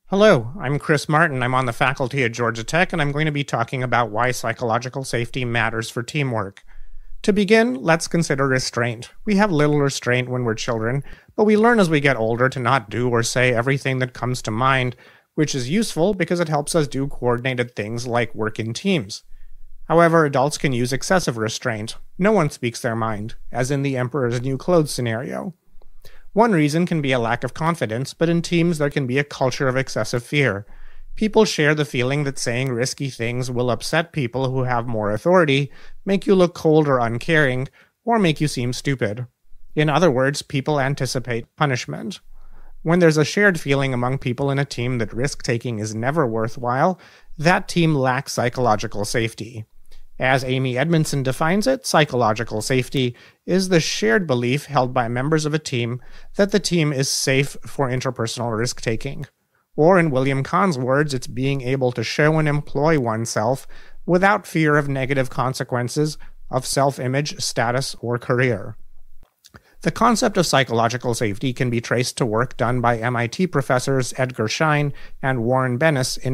Hello, I'm Chris Martin. I'm on the faculty at Georgia Tech, and I'm going to be talking about why psychological safety matters for teamwork. To begin, let's consider restraint. We have little restraint when we're children, but we learn as we get older to not do or say everything that comes to mind, which is useful because it helps us do coordinated things like work in teams. However, adults can use excessive restraint. No one speaks their mind, as in the Emperor's New Clothes scenario. One reason can be a lack of confidence, but in teams there can be a culture of excessive fear. People share the feeling that saying risky things will upset people who have more authority, make you look cold or uncaring, or make you seem stupid. In other words, people anticipate punishment. When there's a shared feeling among people in a team that risk-taking is never worthwhile, that team lacks psychological safety. As Amy Edmondson defines it, psychological safety is the shared belief held by members of a team that the team is safe for interpersonal risk-taking. Or in William Kahn's words, it's being able to show and employ oneself without fear of negative consequences of self-image, status, or career. The concept of psychological safety can be traced to work done by MIT professors Edgar Schein and Warren Bennis in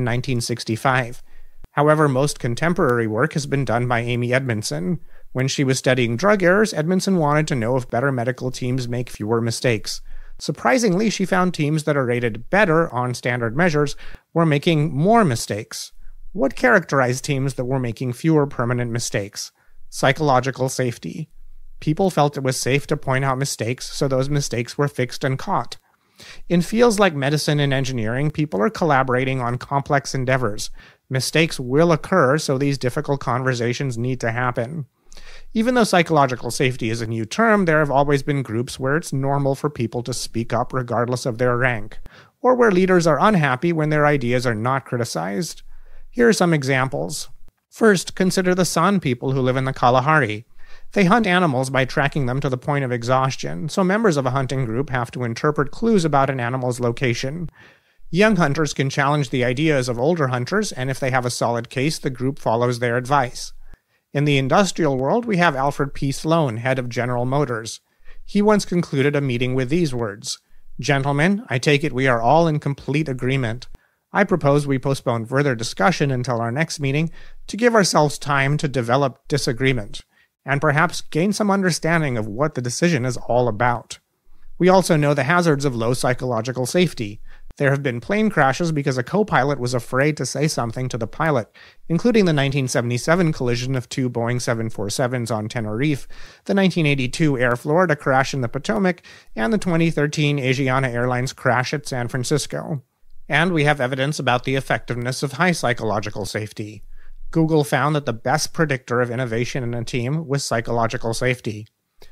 1965. However, most contemporary work has been done by Amy Edmondson. When she was studying drug errors, Edmondson wanted to know if better medical teams make fewer mistakes. Surprisingly, she found teams that are rated better on standard measures were making more mistakes. What characterized teams that were making fewer permanent mistakes? Psychological safety. People felt it was safe to point out mistakes, so those mistakes were fixed and caught. In fields like medicine and engineering, people are collaborating on complex endeavors. Mistakes will occur, so these difficult conversations need to happen. Even though psychological safety is a new term, there have always been groups where it's normal for people to speak up regardless of their rank, or where leaders are unhappy when their ideas are not criticized. Here are some examples. First, consider the San people who live in the Kalahari. They hunt animals by tracking them to the point of exhaustion, so members of a hunting group have to interpret clues about an animal's location. Young hunters can challenge the ideas of older hunters, and if they have a solid case, the group follows their advice. In the industrial world, we have Alfred P. Sloan, head of General Motors. He once concluded a meeting with these words, "Gentlemen, I take it we are all in complete agreement. I propose we postpone further discussion until our next meeting to give ourselves time to develop disagreement, and perhaps gain some understanding of what the decision is all about." We also know the hazards of low psychological safety. There have been plane crashes because a co-pilot was afraid to say something to the pilot, including the 1977 collision of two Boeing 747s on Tenerife, the 1982 Air Florida crash in the Potomac, and the 2013 Asiana Airlines crash at San Francisco. And we have evidence about the effectiveness of high psychological safety. Google found that the best predictor of innovation in a team was psychological safety.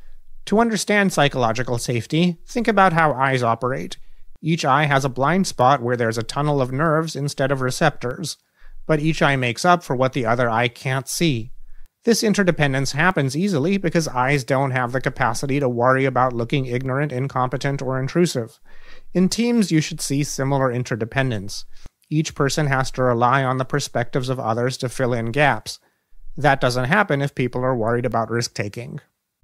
To understand psychological safety, think about how eyes operate. Each eye has a blind spot where there's a tunnel of nerves instead of receptors, but each eye makes up for what the other eye can't see. This interdependence happens easily because eyes don't have the capacity to worry about looking ignorant, incompetent, or intrusive. In teams, you should see similar interdependence. Each person has to rely on the perspectives of others to fill in gaps. That doesn't happen if people are worried about risk-taking.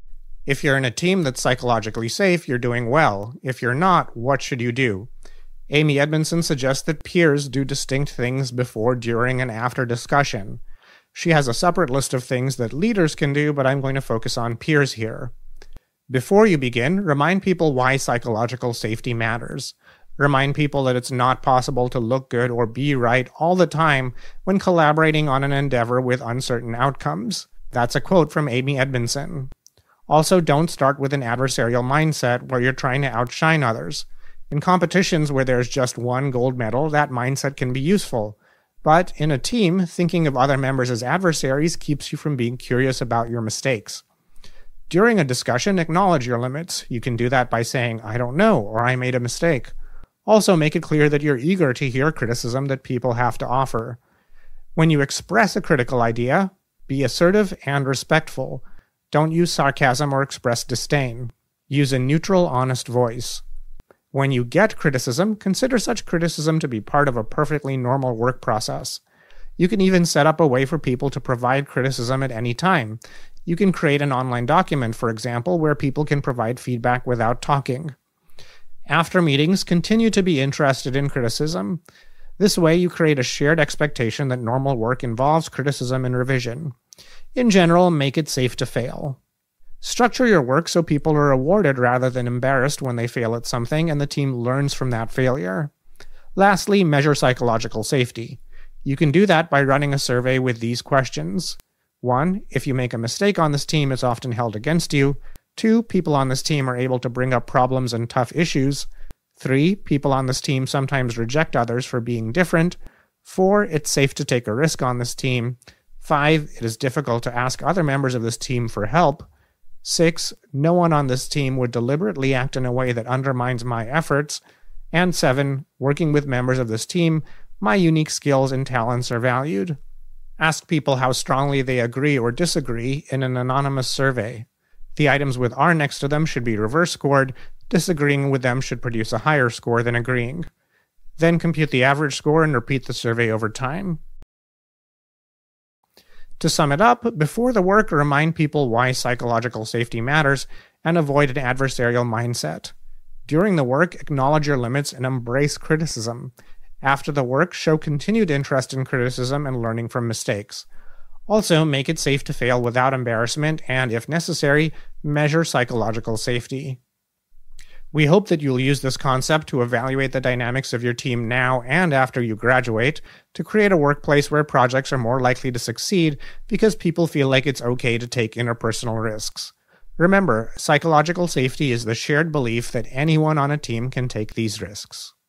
If you're in a team that's psychologically safe, you're doing well. If you're not, what should you do? Amy Edmondson suggests that peers do distinct things before, during, and after discussion. She has a separate list of things that leaders can do, but I'm going to focus on peers here. Before you begin, remind people why psychological safety matters. Remind people that it's not possible to look good or be right all the time when collaborating on an endeavor with uncertain outcomes. That's a quote from Amy Edmondson. Also, don't start with an adversarial mindset where you're trying to outshine others. In competitions where there's just one gold medal, that mindset can be useful. But in a team, thinking of other members as adversaries keeps you from being curious about your mistakes. During a discussion, acknowledge your limits. You can do that by saying, "I don't know," or "I made a mistake." Also, make it clear that you're eager to hear criticism that people have to offer. When you express a critical idea, be assertive and respectful. Don't use sarcasm or express disdain. Use a neutral, honest voice. When you get criticism, consider such criticism to be part of a perfectly normal work process. You can even set up a way for people to provide criticism at any time. You can create an online document, for example, where people can provide feedback without talking. After meetings, continue to be interested in criticism. This way, you create a shared expectation that normal work involves criticism and revision. In general, make it safe to fail. Structure your work so people are rewarded rather than embarrassed when they fail at something and the team learns from that failure. Lastly, measure psychological safety. You can do that by running a survey with these questions. 1. If you make a mistake on this team, it's often held against you. 2. People on this team are able to bring up problems and tough issues. 3. People on this team sometimes reject others for being different. 4. It's safe to take a risk on this team. 5. It is difficult to ask other members of this team for help. 6. No one on this team would deliberately act in a way that undermines my efforts. And 7. Working with members of this team, my unique skills and talents are valued. Ask people how strongly they agree or disagree in an anonymous survey. The items with R next to them should be reverse scored. Disagreeing with them should produce a higher score than agreeing. Then compute the average score and repeat the survey over time. To sum it up, before the work, remind people why psychological safety matters and avoid an adversarial mindset. During the work, acknowledge your limits and embrace criticism. After the work, show continued interest in criticism and learning from mistakes. Also, make it safe to fail without embarrassment and, if necessary, measure psychological safety. We hope that you'll use this concept to evaluate the dynamics of your team now and after you graduate to create a workplace where projects are more likely to succeed because people feel like it's okay to take interpersonal risks. Remember, psychological safety is the shared belief that anyone on a team can take these risks.